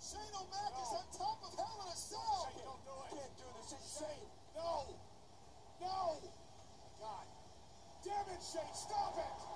Shane O'Mac is on top of Hell in a Cell. Shane, don't do it. Can't do this. It's Shane. No. No. God. Damn it, Shane. Stop it.